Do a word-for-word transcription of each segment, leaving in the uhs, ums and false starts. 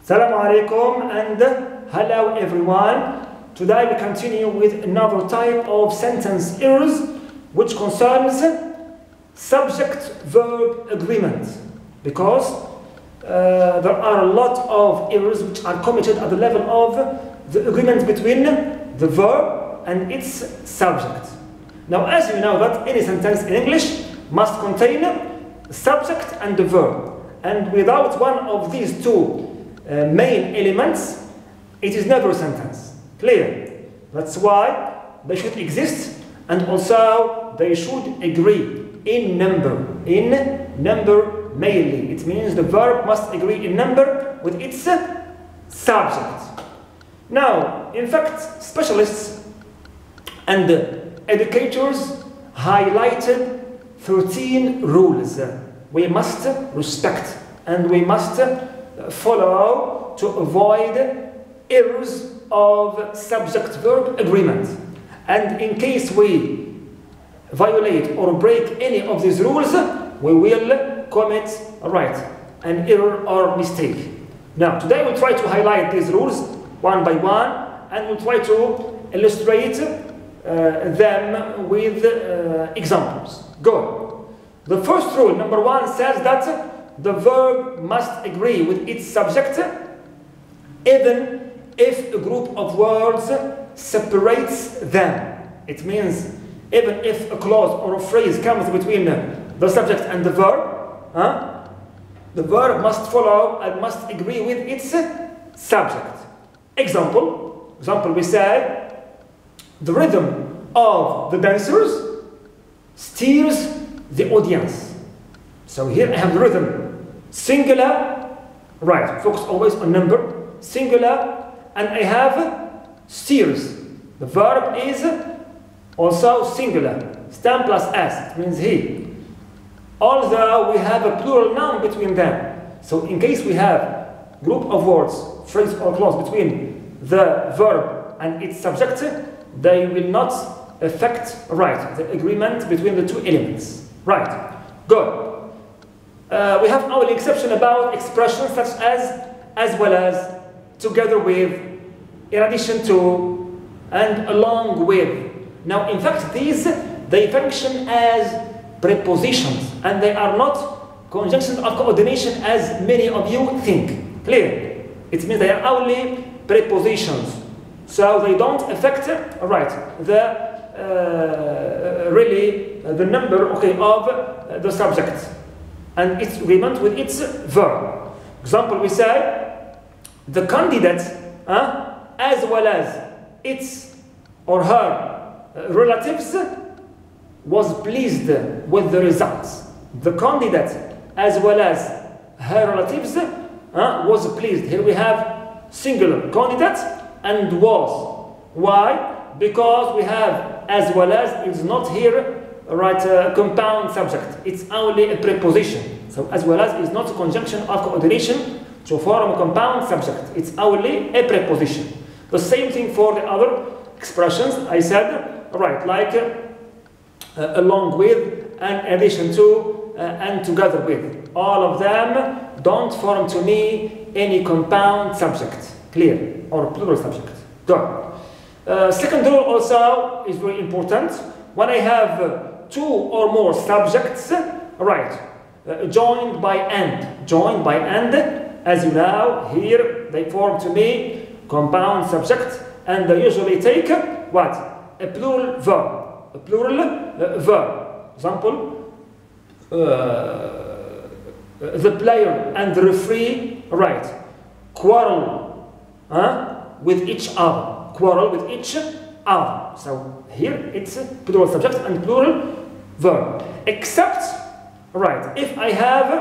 Assalamu alaikum and hello everyone. Today we continue with another type of sentence errors which concerns subject-verb agreement, because uh, there are a lot of errors which are committed at the level of the agreement between the verb and its subject. Now, as you know that any sentence in English must contain a subject and a verb, and without one of these two uh, main elements, it is never a sentence. Clear? That's why they should exist, and also they should agree in number. In number mainly. It means the verb must agree in number with its subject. Now, in fact, specialists and educators highlighted thirteen rules we must respect and we must follow to avoid errors of subject-verb agreement. And in case we violate or break any of these rules, we will commit right, an error or mistake. Now, today we'll try to highlight these rules one by one, and we'll try to illustrate uh, them with uh, examples. Go. The first rule, number one, says that the verb must agree with its subject even if a group of words separates them. It means even if a clause or a phrase comes between the subject and the verb, huh, the verb must follow and must agree with its subject. Example, example we say, the rhythm of the dancers steers the audience. So here I have the rhythm, singular, right, focus always on number, singular, and I have steers. The verb is also singular, stem plus s, it means he. Although we have a plural noun between them. So in case we have group of words, phrase or clause between the verb and its subject, they will not affect, right, the agreement between the two elements. Right, good. Uh, we have only exception about expressions such as as well as, together with, in addition to, and along with. Now, in fact, these, they function as prepositions, and they are not conjunctions of coordination as many of you think. Clear? It means they are only prepositions, so they don't affect, right, the uh, really uh, the number, okay, of uh, the subject and its agreement with its verb. Example, we say the candidate, uh, as well as its or her uh, relatives, was pleased with the results. The candidate, as well as her relatives, uh, was pleased. Here we have singular, candidate and was. Why? Because we have as well as, it's not here, right, uh, compound subject. It's only a preposition. So as well as is not a conjunction of coordination to form a compound subject. It's only a preposition. The same thing for the other expressions I said, right, like uh, uh, along with, and addition to, uh, and together with. All of them don't form to me any compound subject. Clear? Or plural subject. Good. Uh, second rule also is very important. When I have uh, two or more subjects, right, uh, joined by and, joined by and, as you know, here they form to me compound subject, and they usually take uh, what? A plural verb. A plural uh, verb. Example, uh, the player and the referee, right, quarrel uh, with each other. Quarrel with each other. So here it's a plural subject and plural verb. Except, right, if I have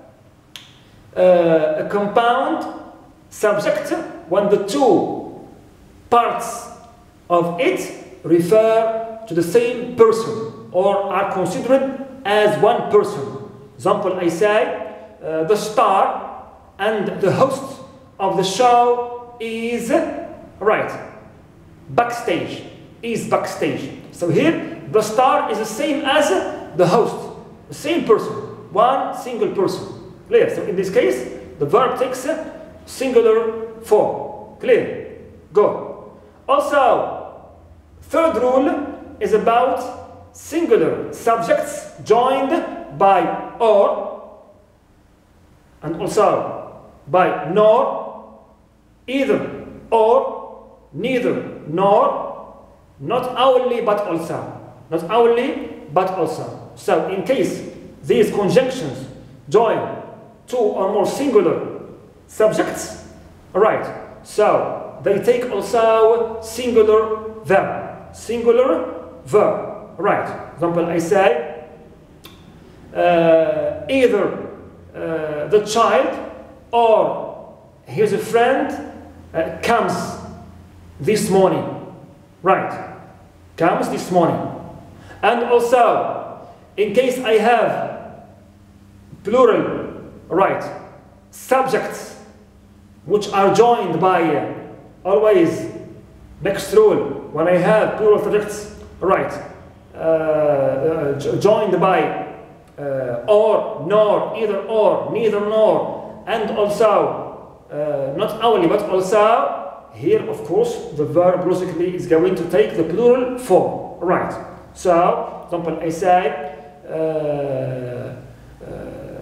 uh, a compound subject when the two parts of it refer to the same person or are considered as one person. Example, I say uh, the star and the host of the show is, right, backstage, is backstage. So here, the star is the same as the host, the same person, one single person. Clear? So in this case, the verb takes singular form. Clear? Good. Also, third rule is about singular subjects joined by or and also by nor, either or, neither nor, not only but also. Not only but also. So in case these conjunctions join two or more singular subjects, right, so they take also singular verb. Singular verb. Right. For example, I say uh, either uh, the child or his friend uh, comes this morning. Right. Comes this morning. And also, in case I have plural, right, subjects which are joined by uh, always next rule, when I have plural subjects, right, uh, uh, joined by uh, or, nor, either or, neither nor, and also uh, not only but also, here of course the verb logically is going to take the plural form, right. So, for example, I say uh, uh,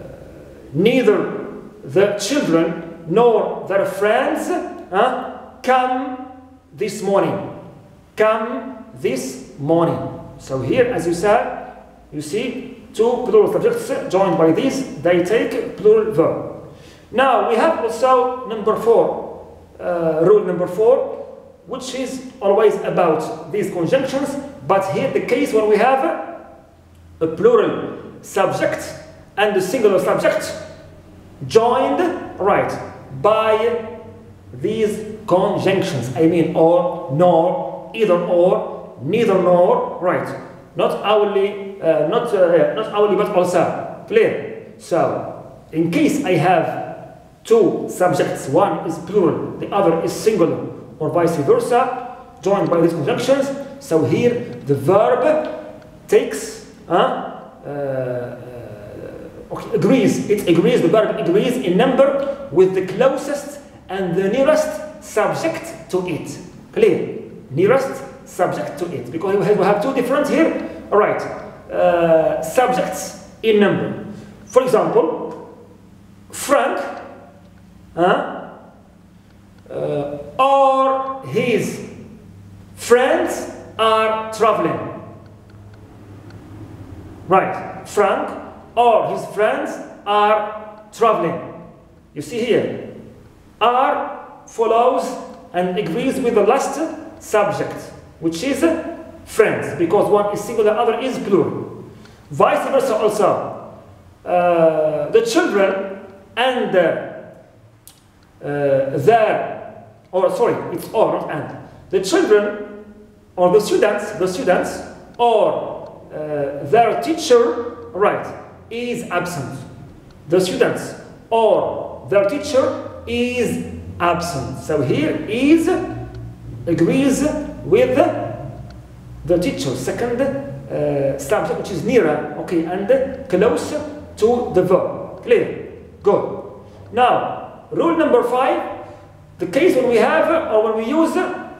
neither the children nor their friends uh, come this morning. Come this morning. So here, as you said, you see two plural subjects joined by these, they take plural verb. Now we have also number four, uh, rule number four, which is always about these conjunctions, but here the case when we have a plural subject and a singular subject joined, right, by these conjunctions. I mean or, nor, either or, neither nor, right. Not only, uh, not, uh, not only but also. Clear? So, in case I have two subjects, one is plural, the other is singular, or vice versa, joined by these conjunctions, so here the verb takes, uh, uh, uh, okay, agrees, it agrees, the verb agrees in number with the closest and the nearest subject to it. Clear? Nearest subject to it, because we have, we have two different here, all right, uh, subjects in number. For example, Frank, uh, uh, or his friends are traveling. Right, Frank or his friends are traveling. You see here, are follows and agrees with the last subject, which is friends, because one is singular, the other is plural. Vice versa also. Uh, the children and uh, uh, their, or sorry, it's or, not and. The children or the students, the students or uh, their teacher, right, is absent. The students or their teacher is absent. So here is agrees with the teacher, second uh, subject, which is nearer, okay, and close to the verb. Clear? Good. Now, rule number five, the case when we have or when we use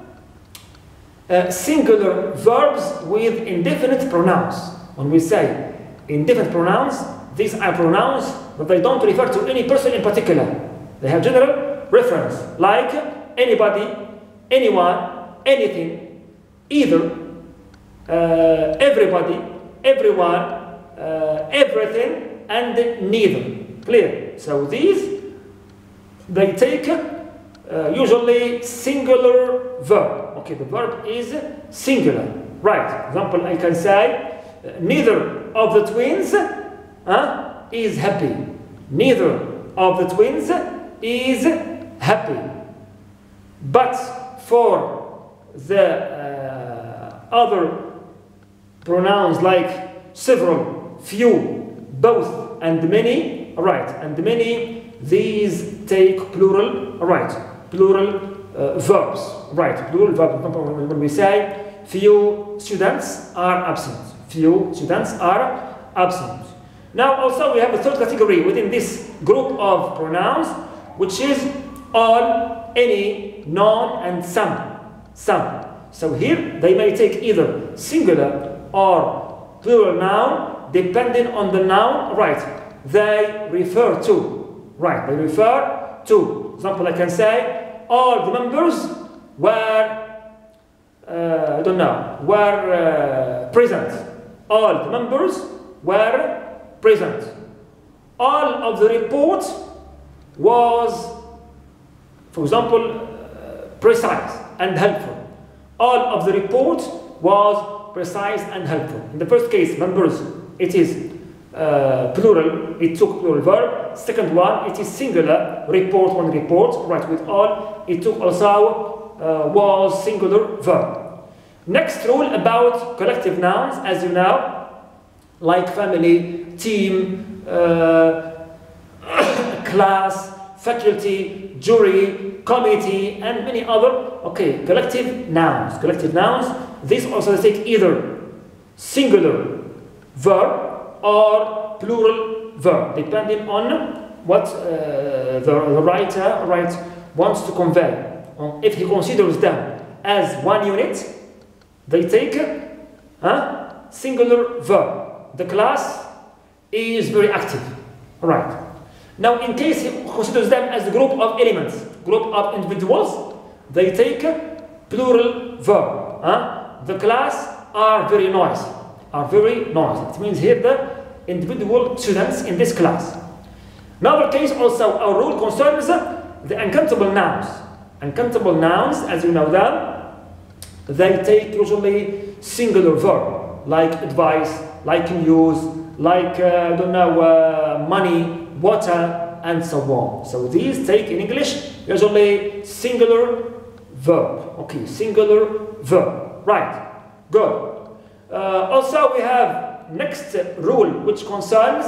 uh, singular verbs with indefinite pronouns. When we say indefinite pronouns, these are pronouns but they don't refer to any person in particular. They have general reference, like anybody, anyone, anything, either, uh, everybody, everyone, uh, everything, and neither. Clear? So these, they take uh, usually singular verb. Okay, the verb is singular. Right. For example, I can say, uh, neither of the twins uh, is happy. Neither of the twins is happy. But for the uh, other pronouns like several, few, both, and many, right, and many, these take plural, right, plural uh, verbs, right, plural verbs. When we say few students are absent, few students are absent. Now also we have a third category within this group of pronouns, which is all, any, none, and some. Some. So here they may take either singular or plural noun depending on the noun, right, they refer to. Right, they refer to. For example, I can say all the members were, uh, I don't know, were uh, present. All the members were present. All of the report was, for example, uh, precise and helpful. All of the report was precise and helpful. In the first case, members, it is uh, plural, it took plural verb. Second one, it is singular, report, one report, right, with all, it took also uh, was singular verb. Next rule about collective nouns, as you know, like family, team, uh, class, faculty, jury, committee, and many other, okay, collective nouns. Collective nouns, these also take either singular verb or plural verb, depending on what uh, the, the writer right, wants to convey. If he considers them as one unit, they take a uh, singular verb. The class is very active. Right. Now, in case he considers them as a group of elements, group of individuals, they take a plural verb. Huh? The class are very noisy. Are very noisy. It means here the individual students in this class. Another case also, our rule concerns the uncountable nouns. Uncountable nouns, as you know them, they take usually singular verb, like advice, like news, like, uh, I don't know, uh, money, water, and so on. So these take in English usually singular verb. Okay, singular verb. Right, good. Uh, also we have next rule which concerns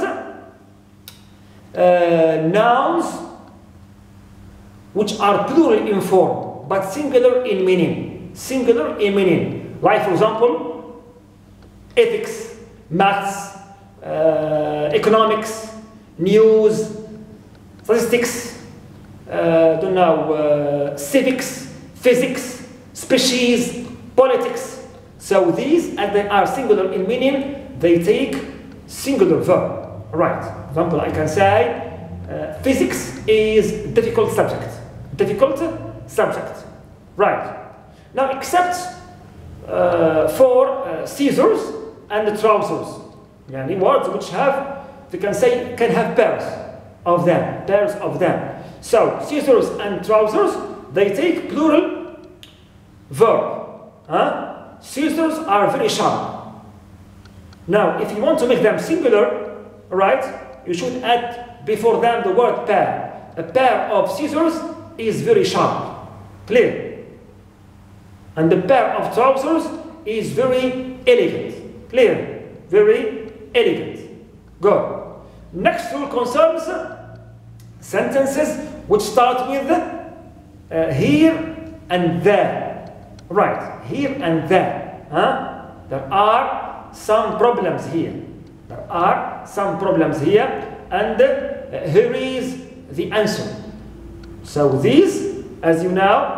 uh, nouns which are plural in form but singular in meaning. Singular in meaning. Like, for example, ethics, maths, uh, economics, news, statistics, uh, don't know, uh, civics, physics, species, politics. So these, as they are singular in meaning, they take singular verb. Right. For example, I can say uh, physics is difficult subject. Difficult subject. Right. Now, except uh, for uh, scissors and the trousers. Yani words which have, we can say, can have pairs of them, pairs of them. So, scissors and trousers, they take plural verb. Huh? Scissors are very sharp. Now, if you want to make them singular, right, you should add before them the word pair. A pair of scissors is very sharp. Clear? And the pair of trousers is very elegant. Clear? Very elegant. Good. Next rule concerns sentences which start with uh, here and there. Right. Here and there. Huh? There are some problems here. There are some problems here. And uh, here is the answer. So these, as you know,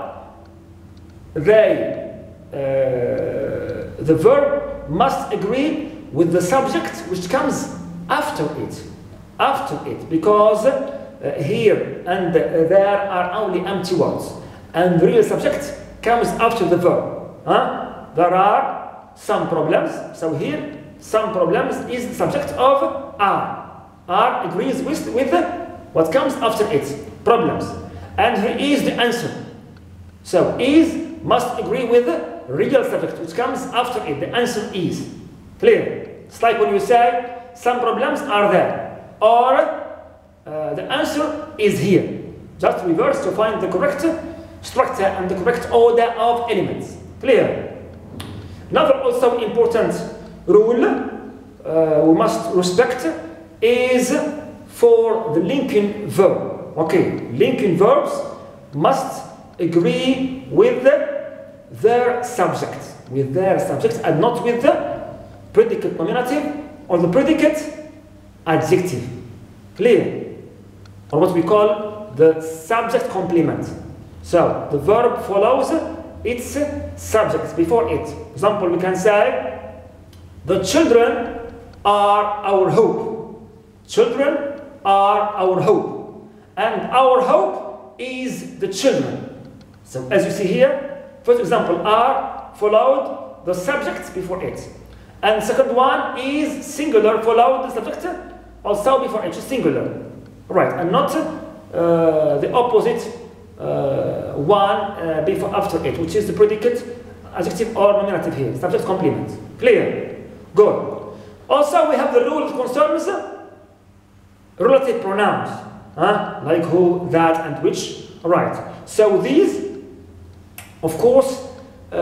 they, uh, the verb must agree with the subject which comes after it. After it. Because uh, here and uh, there are only empty words. And the real subject comes after the verb. Huh? There are some problems. So here, some problems is the subject of are. Are agrees with, with what comes after it. Problems. And here is the answer. So is must agree with the real subject which comes after it. The answer is. Clear? It's like when you say some problems are there. Or uh, the answer is here. Just reverse to find the correct structure and the correct order of elements. Clear? Another also important rule uh, we must respect is for the linking verb. Okay, linking verbs must agree with the, their subject, with their subject, and not with the predicate nominative or the predicate adjective. Clear? Or what we call the subject complement. So the verb follows its subject before it. Example, we can say, the children are our hope. Children are our hope. And our hope is the children. So as you see here, first example, are followed the subject before it. And second one is singular, followed the subject also before it, singular. Right, and not uh, the opposite uh, one uh, before after it, which is the predicate, adjective or nominative here, subject complement. Clear? Good. Also we have the rule that concerns relative pronouns, huh? Like who, that, and which. Right. So these, of course, uh,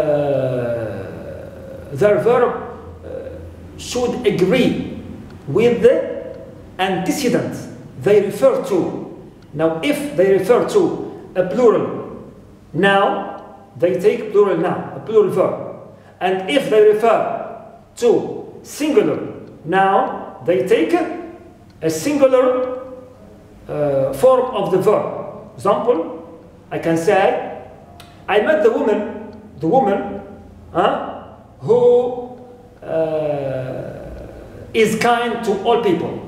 their verb uh, should agree with the antecedent they refer to. Now, if they refer to a plural noun, they take plural noun, a plural verb. And if they refer to singular noun, they take a singular uh, form of the verb. Example, I can say, I met the woman, the woman uh, who uh, is kind to all people.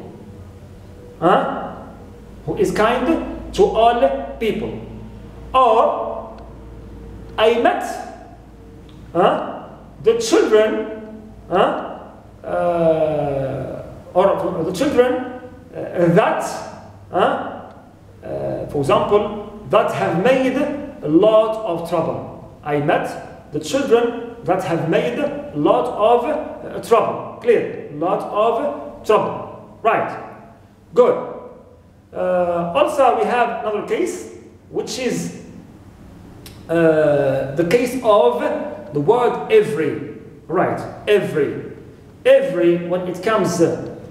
Huh? Who is kind to all people. Or I met uh, the children uh, uh, or the children uh, that uh, uh, for example, that have made a lot of trouble. I met the children that have made a lot of uh, trouble. Clear? Lot of trouble. Right. Good. Uh, also, we have another case, which is uh, the case of the word every. Right. Every. Every, when it comes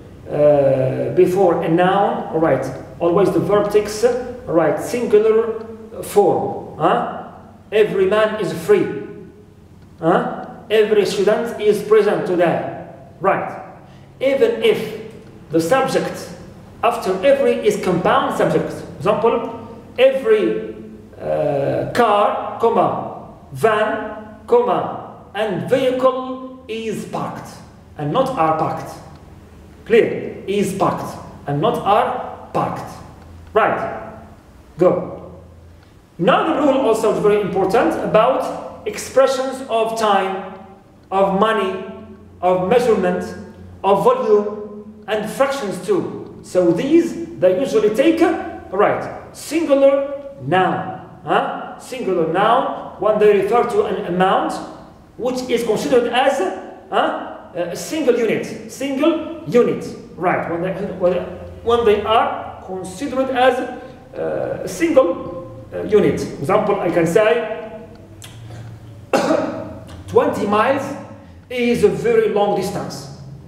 uh, before a noun, right, always the verb takes, right, singular form. Huh? Every man is free. Huh? Every student is present today. Right. Even if the subject after every is compound subject. Example, every uh, car, comma, van, comma, and vehicle is parked, and not are parked. Clear? Is parked, and not are parked. Right. Good. Another rule also is very important about expressions of time, of money, of measurement, of volume, and fractions too. So these, they usually take, right, singular noun. Huh? Singular noun when they refer to an amount which is considered as huh, a single unit. Single unit. Right. When they, when they are considered as uh, a single uh, unit. Example, I can say twenty miles is a very long distance.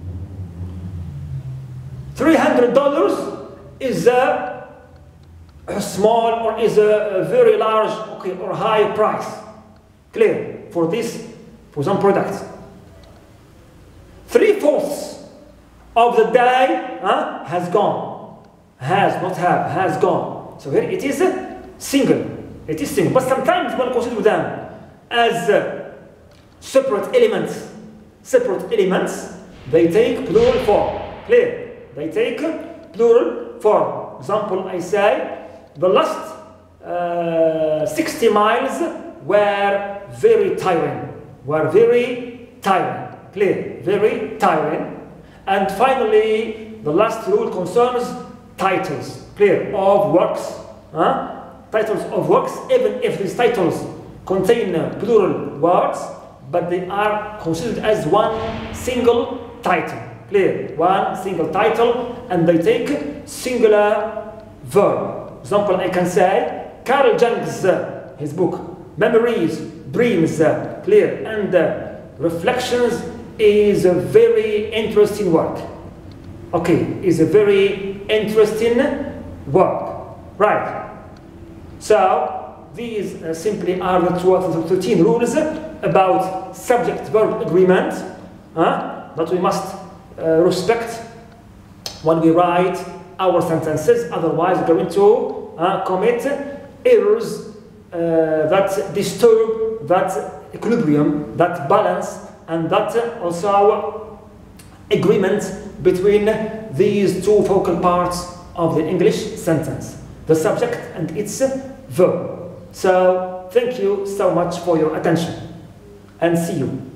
three hundred dollars is a, a small or is a, a very large, okay, or high price. Clear? For this, for some products. Three-fourths of the day huh, has gone. Has, not have, has gone. So here it is a single. It is single. But sometimes when consider them as uh, separate elements, separate elements, they take plural form. Clear? They take plural form. Example, I say, the last uh, sixty miles were very tiring. Were very tiring. Clear? Very tiring. And finally, the last rule concerns titles. Clear? Of works. Huh? Titles of works, even if these titles contain uh, plural words, but they are considered as one single title. Clear? One single title, and they take singular verb. Example, I can say, Carl Jung's, uh, his book, Memories, Dreams, uh, Clear, and uh, Reflections is a very interesting work. Okay, is a very interesting work. Right. So, these uh, simply are the twelve, thirteen rules about subject-verb agreement uh, that we must Uh, respect when we write our sentences, otherwise we're going to uh, commit errors uh, that disturb that equilibrium, that balance, and that uh, also agreement between these two focal parts of the English sentence, the subject and its verb. So, thank you so much for your attention, and see you.